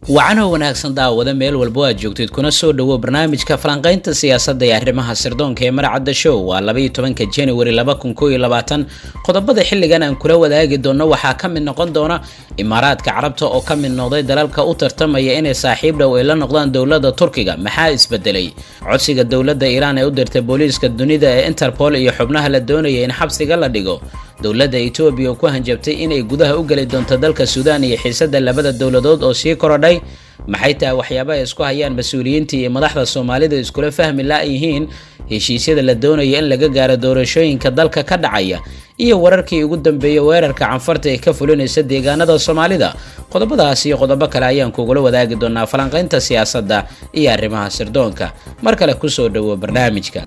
وعنه wanaagsan daawada meel walba aad joogtid kuna soo dhawo barnaamijka falanqaynta siyaasadda ee arrimaha sirdoonka ee MARACADDE show waa 12 January 2021 qodobada xilligan aan kula wadaagi doono waxa ka mid noqon doona Imaaraadka Carabta oo ka mid noqday dalalka u tartamaya inay saaxiib dhow ay la noqdaan dawladda Turkiga maxaa isbedelay codsiga dawladda Iran ee u dirtay booliiska dunida ee Interpol iyo xubnaha la doonayay in xabsiga la dhigo dawladda Ethiopia ku hanjabtay inay gudaha u gali doonto dalka Suudaan iyo xiisadda labada dawladood oo sii korodhay maxay tahay waxyaabaha isku hayaan mas'uuliyiinta iyo madaxda Soomaalida iskula fahmi laayihiin heshiisyada la doonayo in laga gaaro doorashooyinka dalka ka dhacaya iyo wararkii ugu dambeeyay weerarka canfarta ee ka fulinaysa deegaanada Soomaalida qodobadaas iyo qodobo kale ayaan kugula wadaagi doonaa falanqaynta siyaasadda iyo arrimaha sirdoonka mar kale ku soo dhawo barnaamijka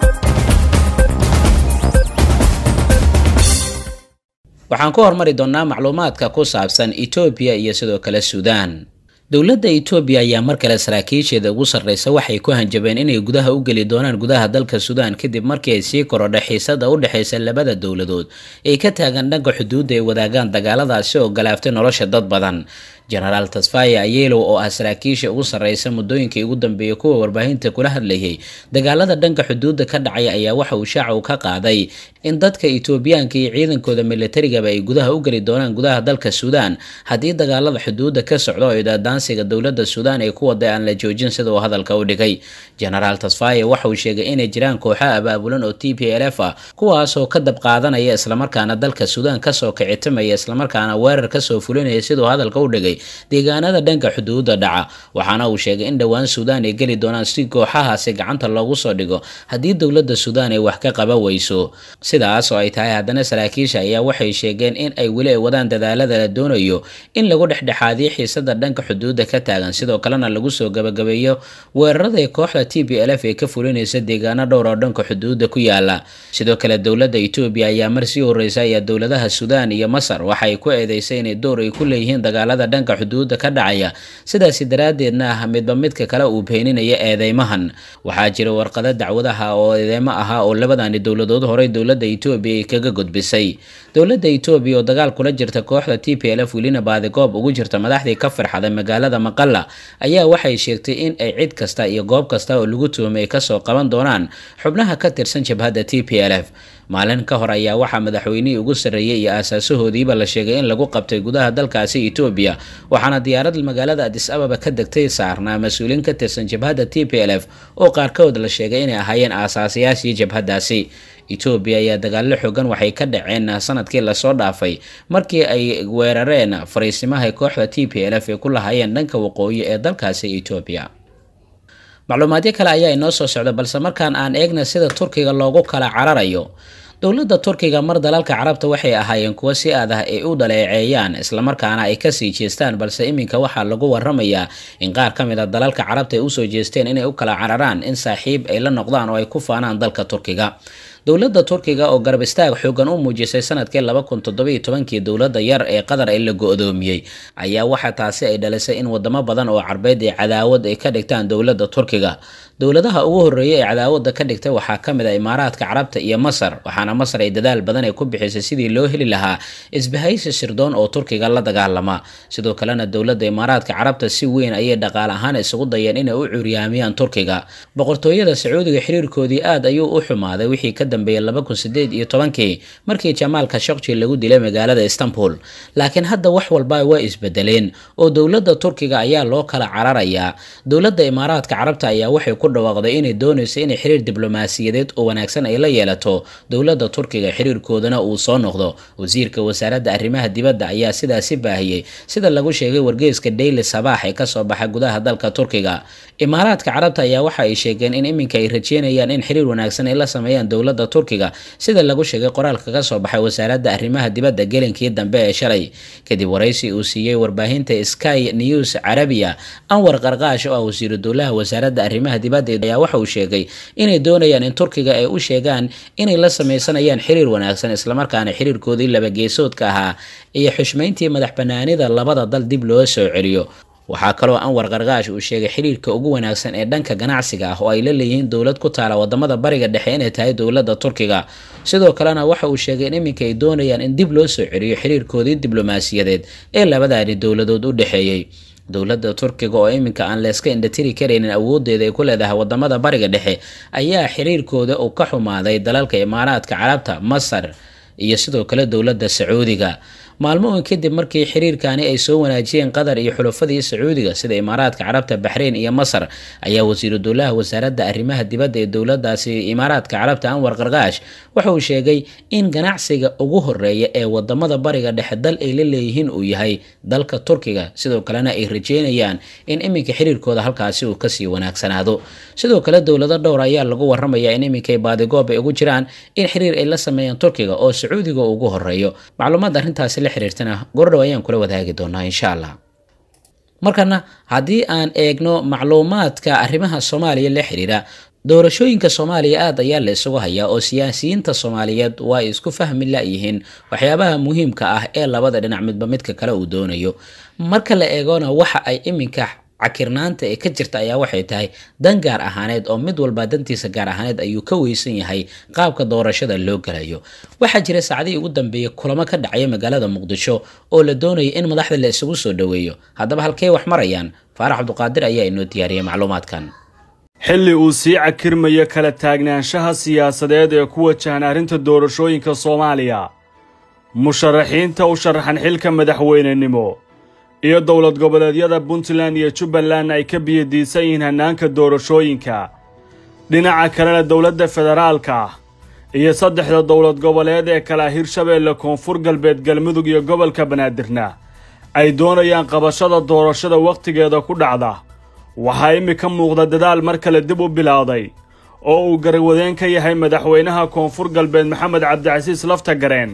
waxaan ku hormari doonaa macluumaadka ku saabsan Ethiopia iyo sidoo kale Suudaan dawladda Ethiopia ayaa mar kale saraakiisheeda ugu sarreysa waxay ku hanjabeen inay gudaha u gali doonaan gudaha dalka Suudaan kadib markii ay sii korodhay xiisada u dhaxaysa labada dawladood ee ka taagan dhanka xuduudda ay wadaagaan dagaaladaasi oo galaaftay nolosha dad badan General Tasfaye Ayelo oo ah saraakiisha ugu sarreysa muddooyinkii ugu dambeeyay kuwa warbaahinta kula hadlayay dagaalada dhanka xuduudda ka dhacay ayaa waxa uu shaaca ka qaaday in dadka Ethiopiaanka iyo ciidankooda militariga ay gudaha u gali doonaan gudaha dalka Suudaan haddii dagaalada xuduudda ka socdo ay daansiga dawladda Suudaan ay ku waday aan la joojin sida uu hadalka u dhigay General Tasfaye waxa uu sheegay inay jiraan kooxo abaabulan oo TPLF ah kuwaas oo ka dab qaadanaya isla markaana dalka Suudaan ka soo kicitamaya isla markaana weerar ka soo fulinaya sida uu hadalka u dhigay deegaanada dhanka xuduudda dhaca waxaana uu sheegay in dhawaan Suudaan ay gali doonaan si kooxahaasi gacanta loogu soo dhigo haddii dawladda Suudaan ay wax ka qaban weyso sidaas oo ay tahay haddana saraakiisha ayaa waxay sheegeen in ay weli wadaan dadaalada la doonayo in lagu dhexdhexaadiyo xiisadda dhanka xuduudda ka taagan sidoo kalena lagu soo gabagabeeyo weerarada ay kooxda TPLF ee ka fulinaysa deegaano dhowr oo dhanka xuduudda ku yaala sidoo kale dawladda Ethiopia ayaa mar sii horeysay dawladaha Suudaan iyo Masar waxay ku eedeysay inay door ay ku leeyihiin dagaalada dhanka xuduudda ka dhacaya sidaas daraadeedna midba midka kale uu beeninaya eedeymahan waxaa jira warqado dacwadaha oo eedeymo aha oo labadani dawladood hore dawladda Ethiopia ay kaga gudbisay dawladda Ethiopia oo dagaal kula jirta kooxda TPLF wilina baadi goob ugu jirta madaxdii ka farxaday magaalada Maqalla ayaa waxay sheegtay in ay cid kasta iyo goob kasta oo lagu tuhmay ka soo qaban doonaan xubnaha ka tirsan jabhadda TPLF maalin ka hor ayaa waxa madaxweynihii ugu sareeyay iyo aasaasahoodiiba la sheegay in lagu qabtay gudaha dalkaasi Ethiopia waxaana diyaarad magaalada Addis Ababa ka degtay saarnaa mas'uuliin ka tirsan jabhadda TPLF oo qaarkood la sheegay inay ahaayeen aasaasiyaashii jabhaddaasi Ethiopia ayaa dagaalo xooggan waxay ka dhaceen sanadkii la soo dhaafay markii ay weerareen fariisimaha kooxda TPLF ee ku lahaayeen dhanka waqooyi ee dalkaasi Ethiopia macluumaadyo kale ayaa inoo soo socda balse markaan aan eegna sida Turkiga loogu kala cararayo dawladda Turkiga mar dalalka Carabta waxay ahaayeen kuwa si aad ah ay u dhaleeceeyaan isla markaana ay ka sii jeestaan balse iminka waxa lagu waramayaa in qaar ka mid ah dalalka Carabta ay u soo jeesteen inay u kala cararaan in saaxiib ay la noqdaan oo ay ku faanaan dalka Turkiga dawladda Turkiga oo garab istaag xoogan u muujisay sanadkii 2017 dawladda yar ee Qatar ay la go'doomiyay ayaa waxa taasi ay dhalisay in wadamo badan oo Carbeed ay cadaawad ay ka dhigtaan dawladda Turkiga dawladaha ugu horeeyay ee cadaawada ka dhigtay waxa ka mid ah Imaaraadka Carabta iyo Masar waxaana Masar ay dadaal badan ay ku bixisay sidii loo heli lahaa isbahaysi sirdoon oo Turkiga la dagaalama sidoo kalena dawladda Imaaraadka Carabta si weyn ayay dhaqaale ahaan isugu dayeen inay u curyaamiyaan Turkiga boqortooyada Sacuudiga xiriirkoodii aad ayuu u xumaaday wixii ka dambeeyay 2018 markii Jamal Khashoggi lagu dilay magaalada Istanbul laakiin hadda wax walba way isbedeleen oo dawladda Turkiga ayaa loo kala cararayaa dawladda Imaaraadka Carabta ayaa waxay ku dhawaaqday inay doonayso inay xiriir diblomaasiyadeed oo wanaagsan ay la yeelato dawladda Turkiga xiriirkoodana uu soo noqdo wasiirka wasaaradda arrimaha dibadda ayaa sidaas baahiyay sida lagu sheegay wargeyska Daily Sabah ee ka soo baxay gudaha dalka Turkiga Imaaraadka Carabta ayaa waxa ay sheegeen in iminka ay rajeynayaan in xiriir wanaagsan ay la sameeyaan dawladda Turkiga sida lagu sheegay qoraalka ka soo baxay wasaaradda arrimaha dibadda gelinkii dambe ee shalay kadib waraysi uu siiyay warbaahinta Sky News Arabia Anwar Qarqaash oo wasiir dawlaha wasaaradda arrimaha dibadda ayaa waxa uu sheegay inay doonayaan in Turkiga ay u sheegaan inay la sameeysanayaan xiriir wanaagsan isla markaana xiriirkoodii laba geesoodka ahaa iyo xushmeyntii madaxbanaanida labada dal dib loo soo celiyo waxaa kaloo Anwar Qarqaash uu sheegay xiriirka ugu wanaagsan ee dhanka ganacsiga ah oo ay la leeyihiin dawlad ku taala wadamada bariga dhexe inay tahay dawladda Turkiga sidoo kalena waxa uu sheegay in iminka ay doonayaan in dib loo soo celiyo xiriirkoodii diblomaasiyadeed ee labadaani dawladood u dhaxeeyay dowladda Turkiga oo iminka aan la iska indhatiri kareynin awoodeeda ay ku leedahay wadamada bariga dhexe ayaa xiriirkooda uu ka xumaaday dalalka Imaaraadka Carabta, Masar iyo sidoo kale dowladda Sacuudiga. maalmo kadib markii xiriirkaani ay soo wanaajiyeen Qatar iyo xulafadii Sacuudiga sida Imaaraadka Carabta, Bahrain iyo Masar, ayaa wasiiru dowlaha wasaaradda arrimaha dibadda ee dowladdaasi Imaaraadka Carabta Anwar Qarqaash waxa uu sheegay in ganacsiga ugu horeeya ee wadamada bariga dhexe dal ay la leeyihiin uu yahay dalka Turkiga, sidoo kalena ay rajeynayaan in iminka xiriirkooda halkaasi uu kasii wanaagsanaado. sidoo kale dowlado dhowr ayaa lagu waramayaa in iminka baadigoob ay ugu jiraan in xiriir ay la sameeyaan Turkiga oo Sacuudiga ugu horeeyo. macluumaad arrintaasi la xiriirtana gordhow ayaan kula wadaagi doonaa insha Allah. markana haddii aan eegno macluumaadka arrimaha Soomaaliya la xiriira, doorashooyinka Soomaaliya aad ayaa la isugu hayaa oo siyaasiyiinta Soomaaliyeed waa isku fahmi la yihiin waxyaabaha muhiimka ah ee labada dhinac midba midka kale uu doonayo. marka la eegona waxa ay iminka cakirnaanta ee ka jirta ayaa waxay tahay dan gaar ahaaneed oo mid walba dantiisa gaar ahaaneed ayuu ka weysan yahay qaabka doorashada loo galayo. waxaa jira saacadii ugu dambeeyay kulamo ka dhacay magaalada Muqdisho oo la doonayay in madaxda la isugu soo dhaweeyo. haddaba halkee wax marayaan? Faarax Abduqaadir ayaa inoo diyaariyay macluumaadkan. xilli uu sii cakirmayo kala taagnaanshaha siyaasadeed ee ku wajahan arrinta doorashooyinka Soomaaliya, musharaxiinta u sharaxan xilka madaxweynenimo iyo dowlad goboleedyada Puntland iyo Jubbaland ay ka biyadiisan yihiin hanaanka doorashooyinka. dhinaca kalena dowladda federaalka iyo saddexda dowlad goboleed ee kala Hirshabeelle, Koonfur Galbeed, Galmudug iyo Gobolka Banaadirna ay doonayaan qabashada doorashada waqtigeeda ku dhacda. waxaa imika muuqda dadaal mar kale dib u bilowday oo uu garwadeen ka yahay madaxweynaha Koonfur Galbeed Maxamed Cabdicasiis Laftagareen.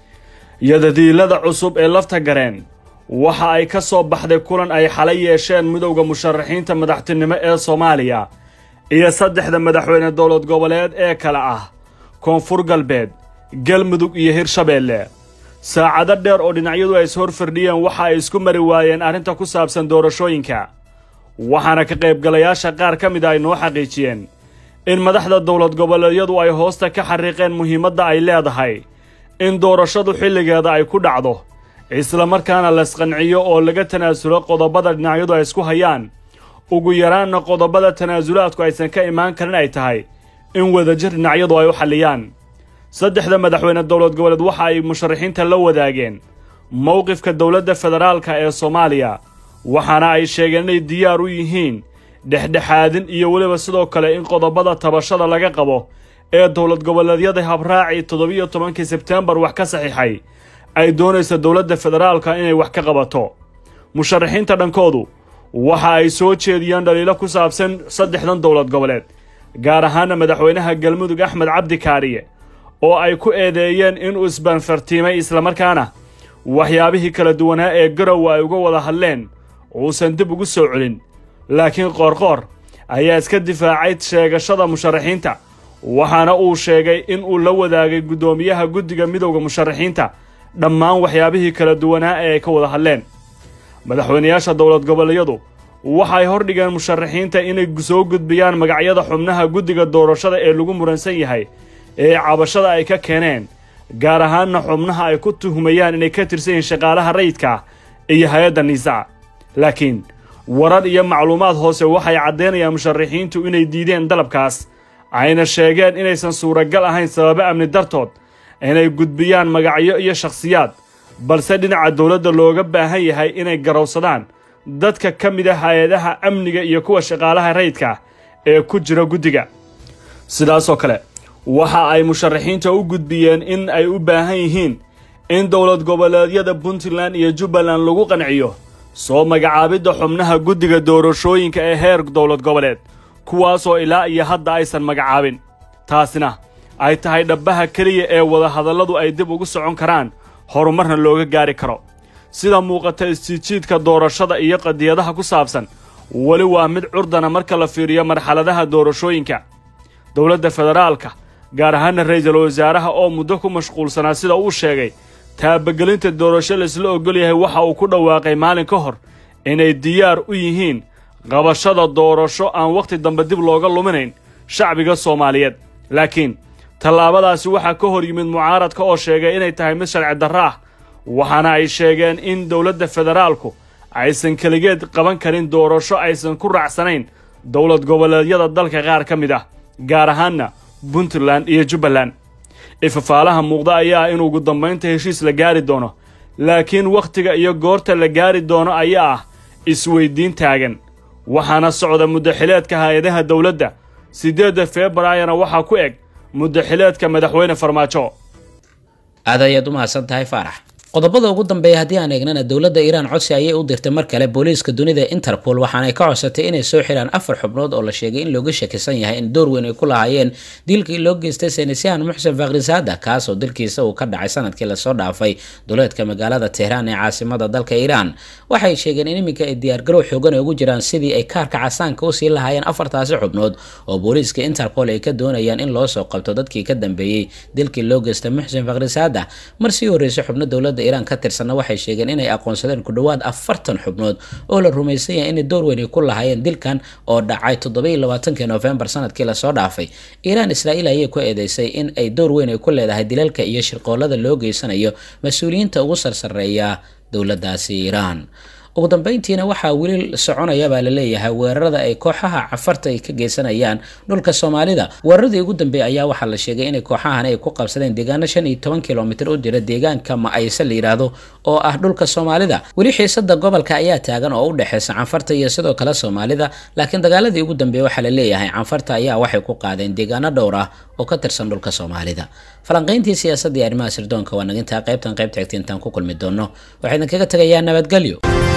yadadiilada cusub ee Laftagareen waxa ay ka soo baxday kulan ay xalay yeesheen midowga musharaxiinta madaxtinimo ee Soomaaliya iyo saddexda madaxweyne dowlad goboleed ee kala ah Koonfur Galbeed, Galmudug iyo Hirshabeelle. saacado dheer oo dhinacyadu ay hor fadhiyeen waxa ay isku mari waayeen arrinta ku saabsan doorashooyinka, waxaana ka qaybgalayaasha qaar ka mid ah ay noo xaqiijiyeen in madaxda dowlad goboleedyadu ay hoosta ka xariiqeen muhiimadda ay leedahay in doorashadu xilligeeda ay ku dhacdo, isla markaana la isqanciyo oo laga tanaasulo qodobada dhinacyadu ay isku hayaan. ugu yaraanna qodobada tanaasulaadku aysan ka imaan karin ay tahay in wadajir dhinacyadu ay u xalliyaan. saddexda madaxweyne dowlad goboleed waxa ay musharaxiinta la wadaageen mowqifka dowladda federaalka ee Soomaaliya, waxaana ay sheegeen inay diyaar u yihiin dhexdhexaadin iyo weliba sidoo kale in qodobada tabashada laga qabo ee dowlad goboleedyada habraaci 17 Sebtembar wax ka saxiixay ay doonayso dowladda federaalka inay wax ka qabato. musharaxiinta dhankoodu waxa ay soo jeediyeen dhaliilo ku saabsan saddexdan dowlad goboleed, gaar ahaan madaxweynaha Galmudug Axmed Cabdi Kaariye oo ay ku eedeeyeen inuu isbanfartiimay isla markaana waxyaabihii kala duwanaa ee garow ay uga wada hadleen uusan dib ugu soo celin. laakiin qoorqoor ayaa iska difaacay sheegashada musharaxiinta, waxaana uu sheegay in uu la wadaagay gudoomiyaha guddiga midowga musharaxiinta dhammaan waxyaabihii kala duwanaa ee ay ka wada hadleen. madaxweynayaasha dowlad goboleedyadu waxay hordhigeen musharaxiinta inay soo gudbiyaan magacyada xubnaha guddiga doorashada ee lagu muransan yahay ee cabashada ay ka keeneen, gaar ahaanna xubnaha ay ku tuhumayaan inay ka tirsan yihiin shaqaalaha rayidka iyo hay-adda NISA. laakiin warar iyo macluumaad hoose waxay caddeynayaan musharaxiintu inay diideen dalabkaas, ayna sheegeen inaysan suuragal ahayn sababo amni dartood inay gudbiyaan magacyo iyo shakhsiyaad, balse dhinaca dowladda looga baahan yahay inay garowsadaan dadka ka mid ah hay-adaha amniga iyo kuwa shaqaalaha rayidka ee ku jira guddiga. sidaasoo kale waxa ay musharaxiinta u gudbiyeen in ay u baahan yihiin in dowlad goboleedyada Puntland iyo Jubbaland lagu qanciyo soo magacaabidda xubnaha guddiga doorashooyinka ee heer dowlad goboleed, kuwaasoo ilaa iyo hadda aysan magacaabin. taasina ay tahay dhabaha kaliya ee wada hadalladu ay dib ugu socon karaan, horumarna looga gaari karo. sida muuqata istijiidka doorashada iyo qadiyadaha ku saabsan wali waa mid curdana marka la fiiriyo marxaladaha doorashooyinka. dowladda federaalka gaar ahaan ra'iisul wasaaraha oo muddo ku mashquulsanaa sida uu sheegay taabagelinta doorasho la isla ogol yahay, waxa uu ku dhawaaqay maalin ka hor inay diyaar u yihiin qabashada doorasho aan waqti dambe dib looga luminayn shacbiga Soomaaliyeed. laakiin tallaabadaasi waxaa ka hor yimid mucaaradka oo sheegay inay tahay mid sharci darro ah, waxaana ay sheegeen in dowladda federaalku aysan kaligeed qaban karin doorasho aysan ku raacsanayn dowlad goboleedyada dalka qaar ka mid ah gaar ahaanna Puntland iyo Jubbaland. Ifafaalaha muuqda ayaa in ugu dambeynta heshiis la gaari doono, laakiin waqtiga iyo goorta la gaari doono ayaa ah isweydiin taagan. waxaana socda muddaxileedka hay'adaha dawladda 8 Febraayo waxaa ku eg muddaxileedka madaxweyne Farmaajo. aad ayaad u mahadsantahay Faarax. qodobada ugu dambeeya haddii aan eegnana dowladda Iiraan codsi ayay u dirtay mar kale booliiska dunida Interpol waxaana ay ka codsatay inay soo xiraan 4 xubnood oo la sheegay in looga shakisan yahay in door weyn ay ku lahaayeen dilkii loo geystay Saynisyahan Muxsin Fakhrizadeh kaas oo dilkiisa uu ka dhacay sanadkii la soo dhaafay duleedka magaalada Tehran ee caasimadda dalka Iiraan. waxay sheegeen in iminka ay diyaar garow xoogan ugu jiraan sidii ay kaarka casaanka u sii lahaayeen 4taasi xubnood oo booliiska Interpol ay ka doonayaan in loo soo qabto dadkii ka dambeeyay dilkii loo geystay Muxsin Fakhrizadeh. markii horeysay xubno dowladda Iiraan ka tirsanna waxay sheegeen inay aqoonsadeen ku dhawaad 40 xubnood oo la rumaysan yahay in door weyn ay ku lahaayeen dilkan oo dhacay 27 November sanadkii la soo dhaafay. Iiraan Israa'iil ayay ku eedeysay in ay door weyn ay ku leedahay dilalka iyo shirqoolada loo geysanayo mas'uuliyiinta ugu sarsareeya dowladdaasi Iiraan. ugu dambeyntiina waxaa weli soconaya baa la leeyahay weerarada ay kooxaha cafarta ay ka geysanayaan dhulka Soomaalida. weeraradii ugu dambeeyay ayaa waxaa la sheegay in kooxahan ay ku qabsadeen deegaano 15 kilomitir u jira deegaanka Maayse la yiraahdo oo ah dhulka Soomaalida. weli xiisada gobolka ayaa taagan oo u dhaxaysa cafarta iyo sidoo kale Soomaalida, laakiin dagaaladii ugu dambeeyay waxaa la leeyahay cafarta ayaa waxay ku qaadeen deegaano dhowr ah oo ka tirsan dhulka Soomaalida. falanqayntii siyaasadda iyo arrimaha sirdoonka waa naginta qaybta xigta intaan ku kulmi doono waxaan kaga tagayaa nabadgelyo.